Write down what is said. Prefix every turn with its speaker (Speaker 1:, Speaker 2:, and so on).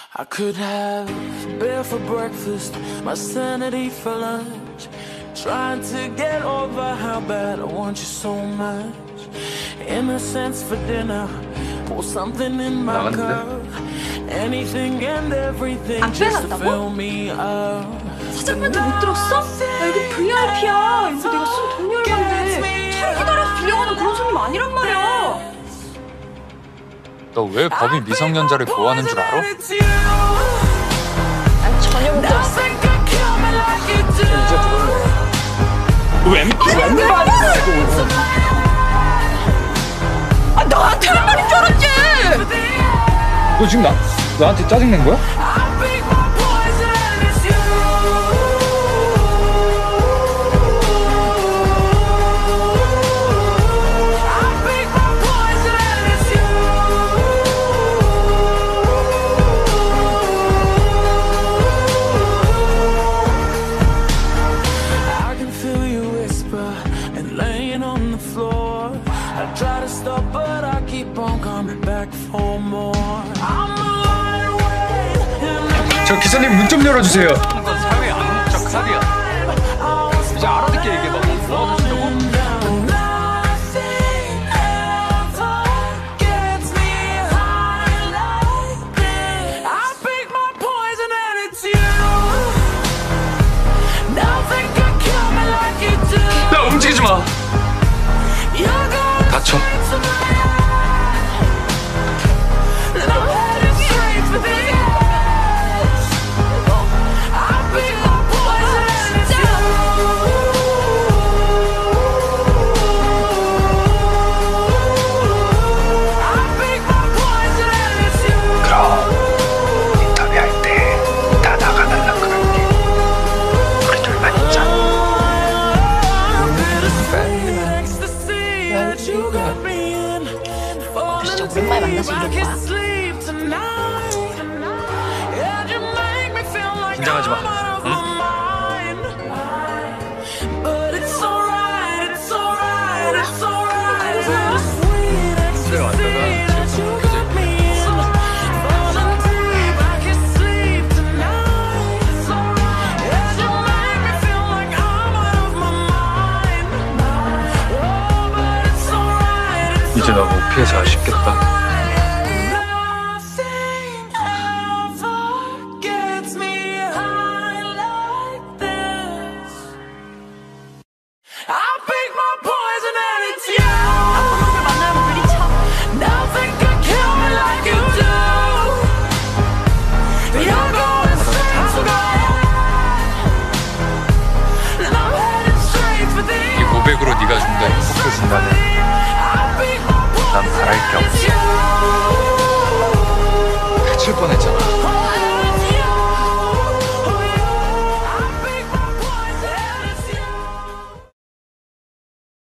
Speaker 1: I could have beer for breakfast, my sanity for lunch. Trying to get over how bad I want you so much. Innocence for dinner, pour something in my cup. Anything and everything just to fill me up.
Speaker 2: 사장님한테 못 들었어? 야 이거 VIP야. 이거 내가 쓴 돈이 얼만데 차라리 나라서 빌려가는 그런 손님 아니란 말이야.
Speaker 3: 너 왜 법이 미성년자를 보호하는 줄 알아?
Speaker 2: 난 전혀 못 들었어.
Speaker 3: 이제 들었네. 웬 말이야 이거.
Speaker 2: 아 너한테 할 말인 줄 알았지.
Speaker 3: 너 지금 나한테 짜증낸 거야? 저 기사님 문 좀 열어주세요.
Speaker 4: 하는 건 사회의 암묵적 칼이야. 이제 알아듣게 얘기해봐. 뭐 하신다고?
Speaker 3: 야 움직이지 마. 다쳐.
Speaker 2: 진짜 오랜만에 만나서 이런 거야.
Speaker 3: 긴장하지 마. 응? 집에 왔다가 지금 켜져 있네. 이제 나 못 피해서 아쉽겠다. 이 고백으로 네가 좀 더 행복해진다면 난 바랄 게 없어. 다칠 뻔했잖아.